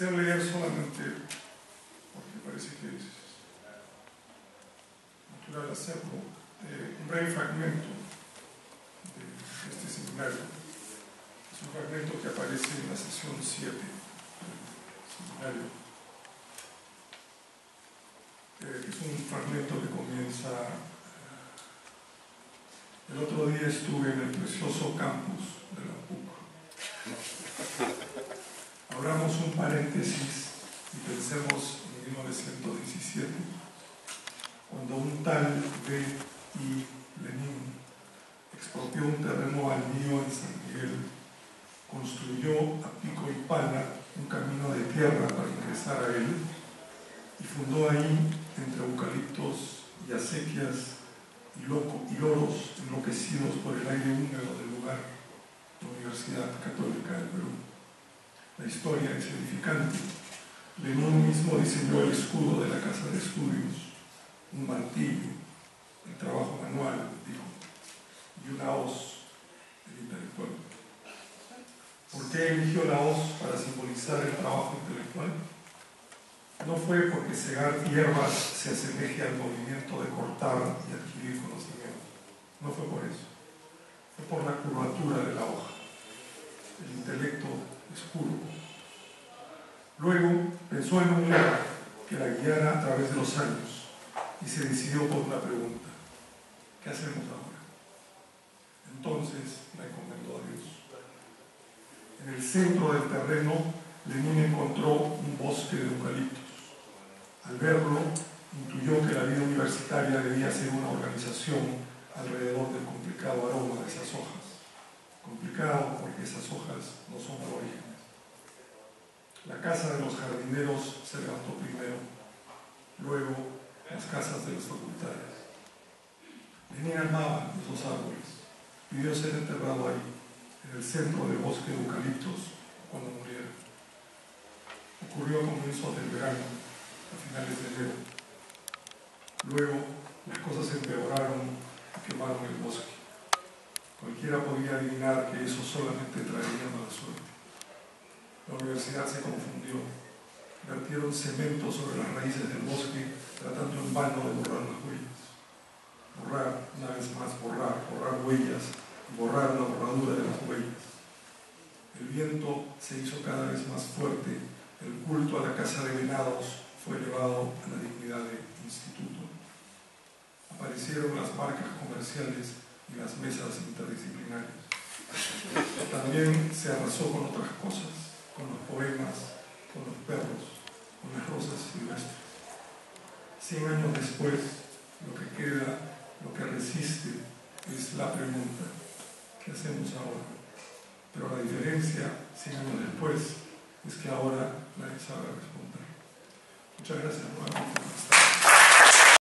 Deseo leer solamente, porque parece que es natural hacerlo, un breve fragmento de este seminario. Es un fragmento que aparece en la sesión 7 del seminario. Es un fragmento que comienza: el otro día estuve en el precioso campus de la PUC. Abramos un paréntesis y pensemos en 1917, cuando un tal V.I. Lenin expropió un terreno baldío en San Miguel, construyó a pico y pala un camino de tierra para ingresar a él y fundó ahí, entre eucaliptos y acequias y loros enloquecidos por el aire húmedo del lugar, la Universidad Católica del Perú. La historia es edificante. Lenin mismo diseñó el escudo de la casa de estudios, un martillo, el trabajo manual, dijo, y una hoz, el intelectual. ¿Por qué eligió la hoz para simbolizar el trabajo intelectual? No fue porque segar hierbas se asemeje al movimiento de cortar y adquirir conocimiento. No fue por eso. Fue por la curvatura de la hoja. El intelecto es curvo. Luego pensó en un lema que la guiara a través de los años y se decidió por una pregunta: ¿qué hacemos ahora? Entonces la encomendó a Dios. En el centro del terreno, Lenin encontró un bosque de eucaliptos. Al verlo, intuyó que la vida universitaria debía ser una organización alrededor del complicado aroma de esas hojas. Complicado porque esas hojas no son aborígenes. La casa de los jardineros se levantó primero, luego las casas de las facultades. Lenin amaba esos árboles, pidió ser enterrado ahí, en el centro del bosque de eucaliptos, cuando muriera. Ocurrió a comienzos del verano, a finales de enero. Luego las cosas empeoraron y quemaron el bosque. Cualquiera podía adivinar que eso solamente traería mala suerte. La universidad se confundió. Vertieron cemento sobre las raíces del bosque, tratando en vano de borrar las huellas. Borrar, una vez más, borrar huellas, borrar la borradura de las huellas. El viento se hizo cada vez más fuerte. El culto a la casa de venados fue elevado a la dignidad de instituto. Aparecieron las marcas comerciales y las mesas interdisciplinarias. También se arrasó con otras cosas, con los poemas, con los perros, con las rosas silvestres. 100 años después, lo que queda, lo que resiste, es la pregunta: ¿qué hacemos ahora? Pero la diferencia, 100 años después, es que ahora nadie sabe responder. Muchas gracias nuevamente por estar.